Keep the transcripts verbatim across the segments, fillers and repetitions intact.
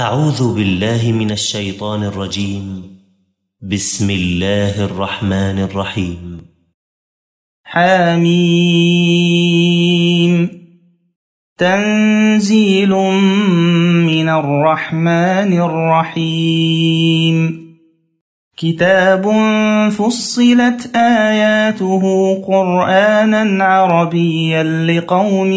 أعوذ بالله من الشيطان الرجيم. بسم الله الرحمن الرحيم. حميم. تنزيل من الرحمن الرحيم. كتاب فصلت آياته قرآنا عربيا لقوم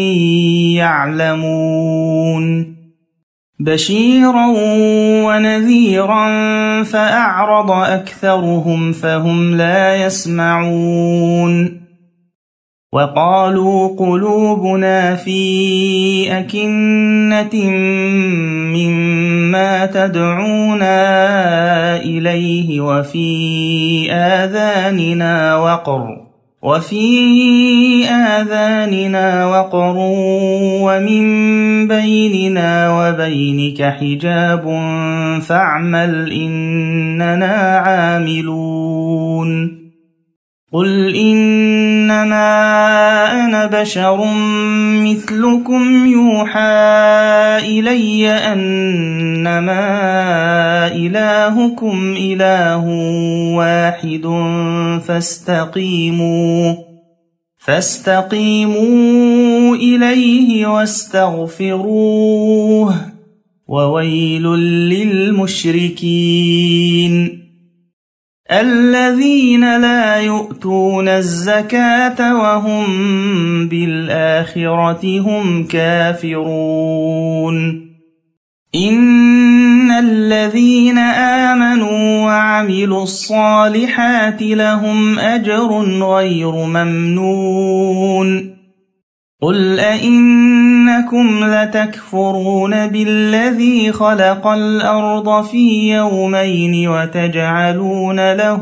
يعلمون. بشيرا ونذيرا فأعرض أكثرهم فهم لا يسمعون. وقالوا قلوبنا في أكنة مما تدعونا إليه وفي آذاننا وقر وفي آذاننا وقر ومن بيننا وبينك حجاب فاعمل إننا عاملون. قل إنما أنا بشر مثلكم يوحى إلي أنما إلهكم إله واحد فاستقيموا فاستقيموا إليه واستغفروه وويل للمشركين الذين لا يؤتون الزكاة وهم بالآخرة هم كافرون. إن الذين آمنوا وعملوا الصالحات لهم أجر غير ممنون. قل أئنكم لتكفرون بالذي خلق الأرض في يومين وتجعلون له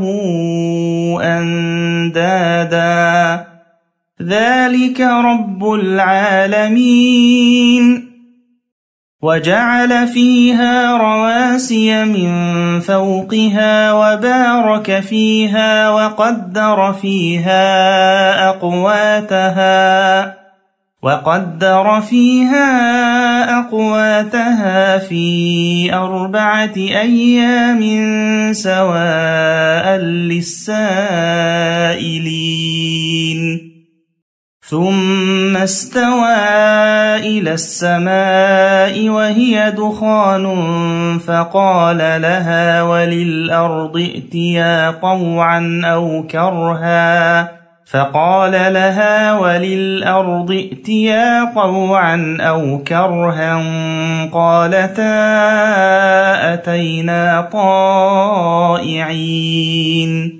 أندادا ذلك رب العالمين. وجعل فيها رواسي من فوقها وبارك فيها وقدر فيها أقواتها وقدر فيها أقواتها في أربعة أيام سواء للسائلين. ثم استوى إلى السماء وهي دخان فقال لها وللأرض ائتيا طوعا أو كرها فقال لها وللأرض ائتيا طوعا أو كرها قالتا أتينا طائعين.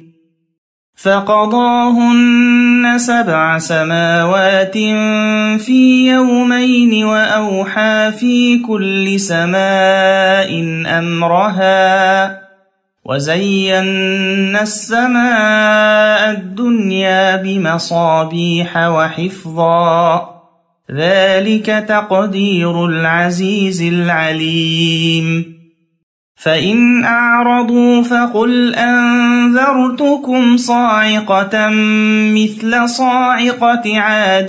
فقضاهن سبع سماوات في يومين وأوحى في كل سماء أمرها وزينا السماء الدنيا بمصابيح وحفظا ذلك تقدير العزيز العليم. فإن أعرضوا فقل أنذرتكم صاعقة مثل صاعقة عاد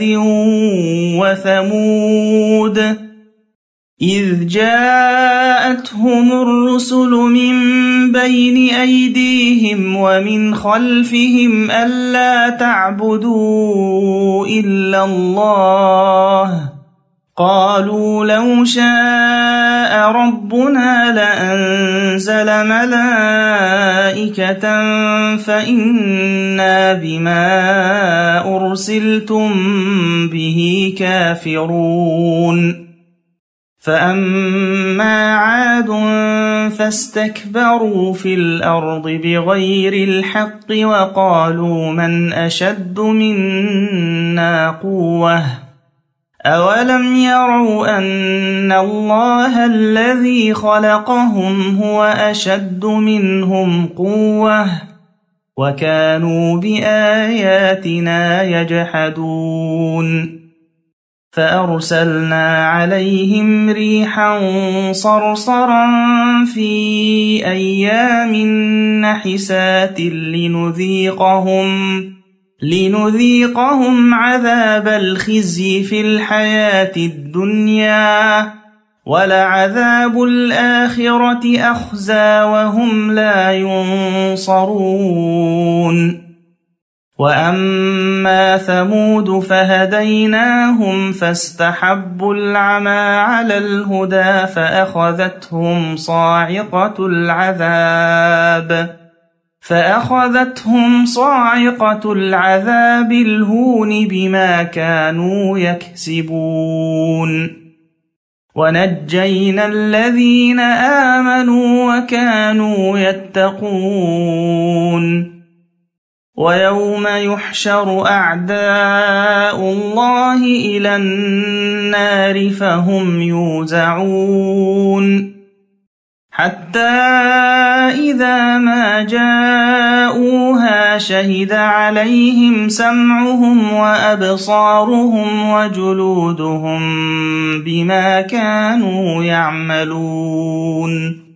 وثمود إذ جاءتهم الرسل من بين أيديهم ومن خلفهم ألا تعبدوا إلا الله قالوا لو شاء ربنا لأنزل ملائكة فإنا بما أرسلتم به كافرون. فأما عاد فاستكبروا في الأرض بغير الحق وقالوا من أشد منا قوة أولم يروا أن الله الذي خلقهم هو أشد منهم قوة وكانوا بآياتنا يجحدون. فأرسلنا عليهم ريحا صرصرا في أيام نحسات لنذيقهم لنذيقهم عذاب الخزي في الحياة الدنيا ولعذاب الآخرة أخزى وهم لا ينصرون وأما ثمود فهديناهم فاستحبوا العمى على الهدى فأخذتهم صاعقة العذاب فأخذتهم صاعقة العذاب الهون بما كانوا يكسبون ونجينا الذين آمنوا وكانوا يتقون ويوم يحشر أعداء الله إلى النار فهم يوزعون حتى إذا ما جاءوها شهد عليهم سمعهم وأبصارهم وجلودهم بما كانوا يعملون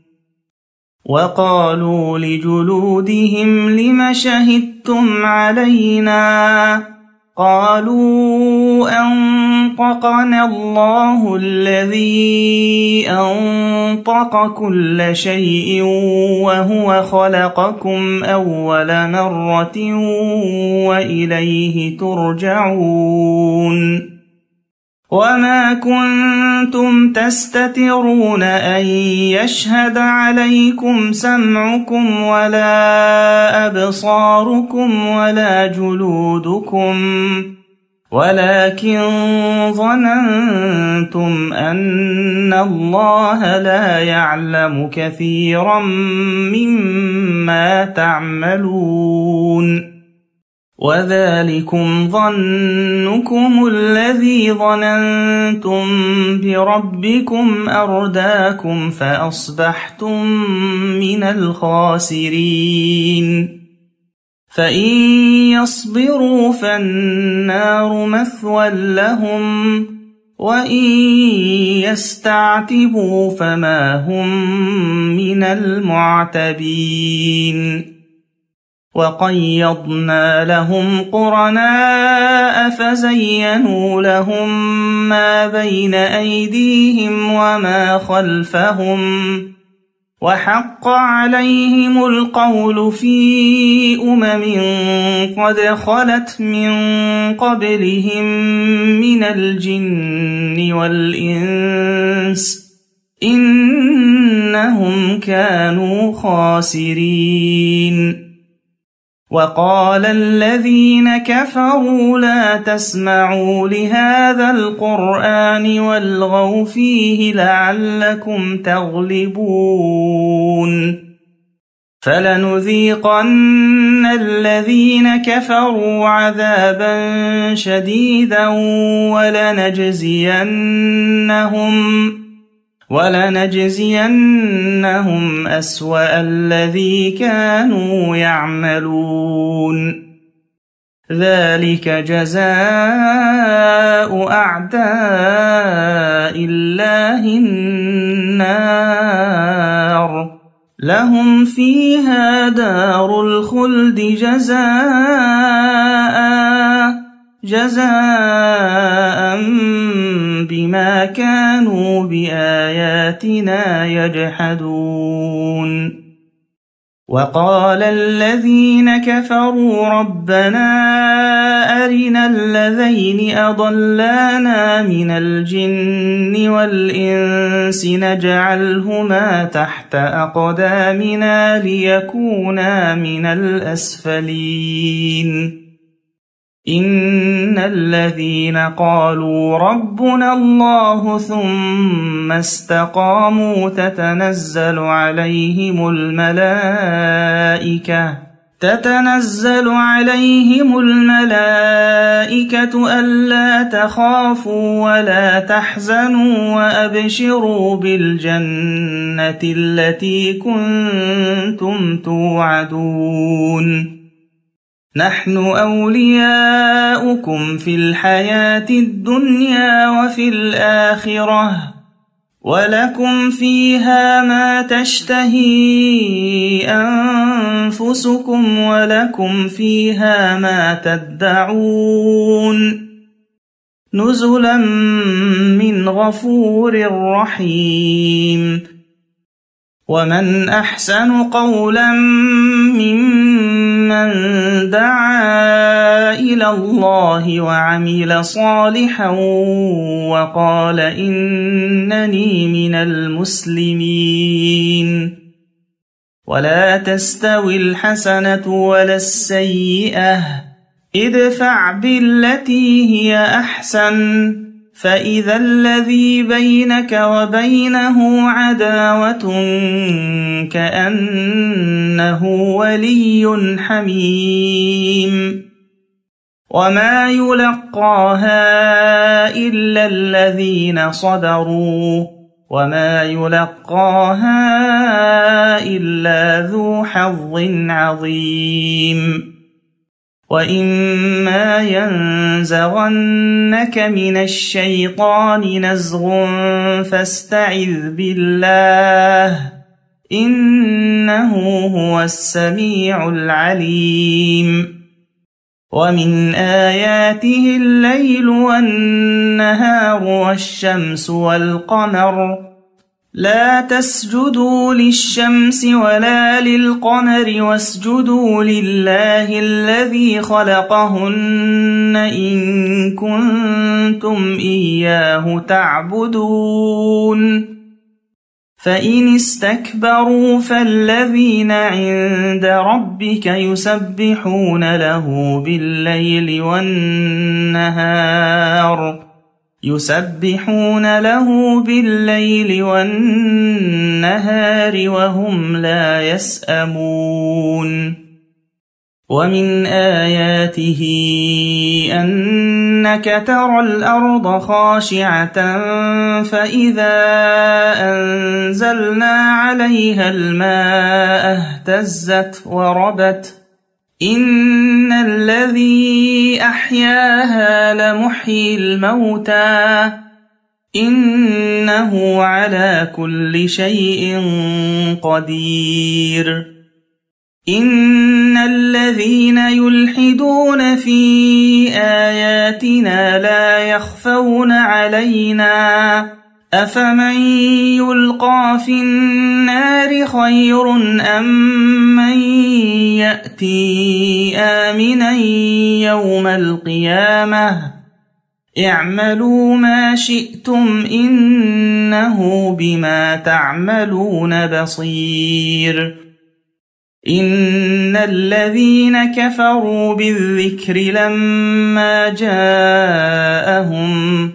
وقالوا لجلودهم لم شهدتم علينا قالوا أنطقنا الله الذي أنطق كل شيء وهو خلقكم أول مرة وإليه ترجعون وما كنتم تستترون أن يشهد عليكم سمعكم ولا أبصاركم ولا جلودكم ولكن ظننتم أن الله لا يعلم كثيرا مما تعملون وذلكم ظنكم الذي ظننتم بربكم أرداكم فأصبحتم من الخاسرين فإن يصبروا فالنار مثوى لهم وإن يستعتبوا فما هم من المعتبين وقيضنا لهم قرناء فزينوا لهم ما بين أيديهم وما خلفهم وحق عليهم القول في أمم قد خلت من قبلهم من الجن والإنس إنهم كانوا خاسرين وقال الذين كفروا لا تسمعوا لهذا القرآن والغوا فيه لعلكم تغلبون فلنذيقن الذين كفروا عذابا شديدا ولنجزينهم ولنجزينهم أسوأ الذي كانوا يعملون ذلك جزاء أعداء الله النار لهم فيها دار الخلد جزاء جزاء بما كانوا بآياتنا يجحدون وقال الذين كفروا ربنا أرنا الذين أضلانا من الجن والإنس نجعلهما تحت أقدامنا ليكونا من الأسفلين إن الذين قالوا ربنا الله ثم استقاموا تتنزل عليهم الملائكة تتنزل عليهم الملائكة ألا تخافوا ولا تحزنوا وأبشروا بالجنة التي كنتم توعدون نحن أولياؤكم في الحياة الدنيا وفي الآخرة ولكم فيها ما تشتهي أنفسكم ولكم فيها ما تدعون نزلا من غفور رحيم. ومن أحسن قولا ممن دعا إلى الله وعمل صالحا وقال إنني من المسلمين. ولا تستوي الحسنة ولا السيئة، ادفع بالتي هي أحسن، فإذا الذي بينك وبينه عداوة كأنه ولي حميم. وما يلقاها إلا الذين صبروا وما يلقاها إلا ذو حظ عظيم. وإما ينزغنك من الشيطان نزغ فاستعذ بالله إنه هو السميع العليم. ومن آياته الليل والنهار والشمس والقمر، لا تسجدوا للشمس ولا للقمر واسجدوا لله الذي خلقهن إن كنتم إياه تعبدون. فإن استكبروا فالذين عند ربك يسبحون له بالليل والنهار يسبحون له بالليل والنهار وهم لا يسأمون. ومن آياته أنك ترى الأرض خاشعة فإذا أنزلنا عليها الماء اهتزت وربت إن الذي أحياها لمحيي الموتى إنه على كل شيء قدير. إن الذين يلحدون في آياتنا لا يخفون علينا أفمن يلقى في النار خير أم من يأتي آمنا يوم القيامة اعملوا ما شئتم إنه بما تعملون بصير. إن الذين كفروا بالذكر لما جاءهم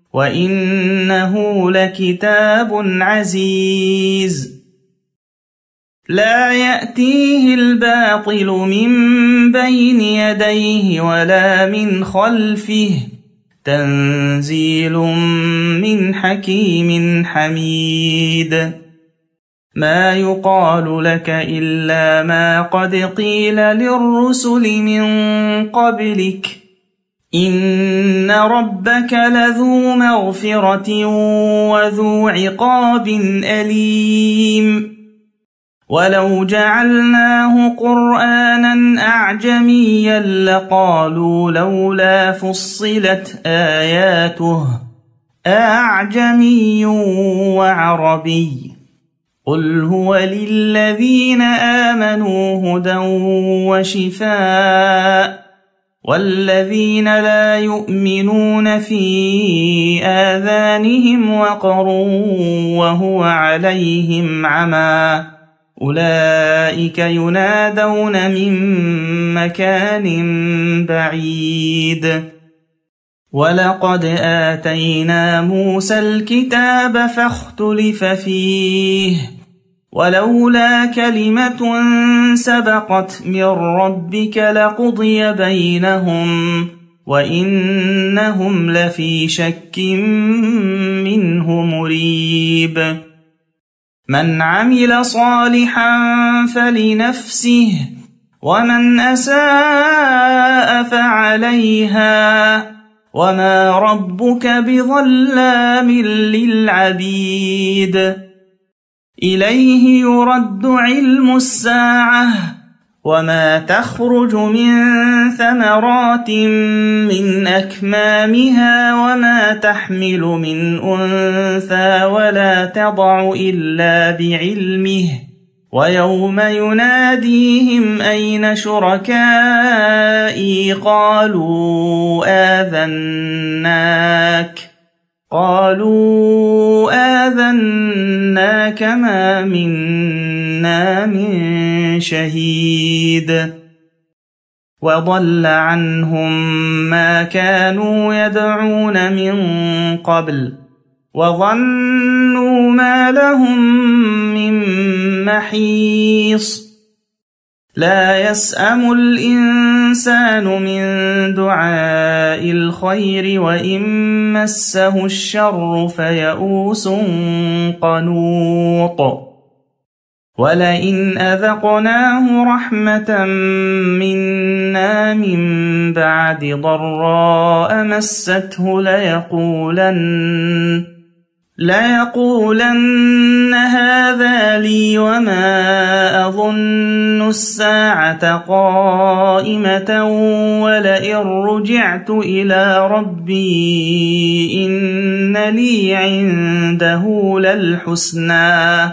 وإنه لكتاب عزيز لا يأتيه الباطل من بين يديه ولا من خلفه تنزيل من حكيم حميد. ما يقال لك إلا ما قد قيل للرسل من قبلك إن ربك لذو مغفرة وذو عقاب أليم. ولو جعلناه قرآنا أعجميا لقالوا لولا فصلت آياته أعجمي وعربي قل هو للذين آمنوا هدى وشفاء والذين لا يؤمنون في آذانهم وقر وهو عليهم عمى أولئك ينادون من مكان بعيد. ولقد آتينا موسى الكتاب فاختلف فيه ولولا كلمة سبقت من ربك لقضي بينهم وإنهم لفي شك منه مريب. من عمل صالحا فلنفسه ومن أساء فعليها وما ربك بظلام للعبيد. إليه يرد علم الساعة وما تخرج من ثمرات من أكمامها وما تحمل من أنثى ولا تضع إلا بعلمه ويوم يناديهم أين شركائي قالوا آذناك قالوا آذناك ما منا من شهيد وضل عنهم ما كانوا يدعون من قبل وظنوا ما لهم من محيص لا يسأم الإنسان من دعاء الخير وإن مسه الشر فيئوس قنوط ولئن أذقناه رحمة منا من بعد ضراء مسته ليقولن ليقولن هذا لي وما أظن الساعة قائمة ولئن رجعت إلى ربي إن لي عنده للحسنى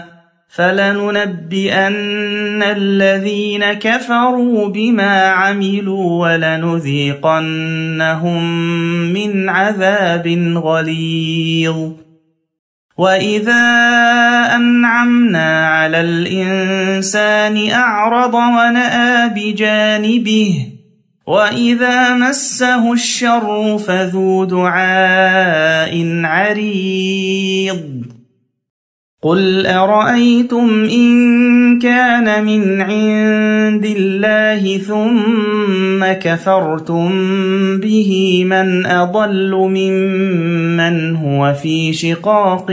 فلننبئن الذين كفروا بما عملوا ولنذيقنهم من عذاب غليظ وإذا أنعمنا على الإنسان أعرض ونأى بجانبه وإذا مسه الشر فذو دعاء عريض قل أرأيتم إن كان من عند الله ثم كفرتم به من أضل ممن هو في شقاق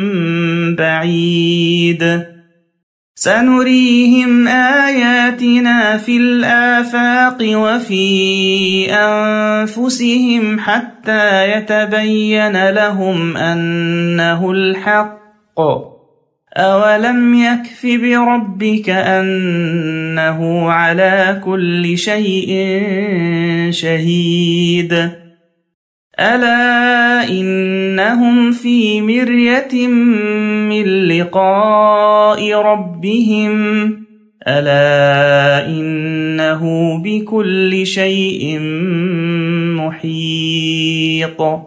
بعيد سنريهم آياتنا في الآفاق وفي أنفسهم حتى يتبين لهم أنه الحق أولم يكف بربك أنه على كل شيء شهيد ألا إنهم في مرية من لقاء ربهم ألا إنه بكل شيء محيط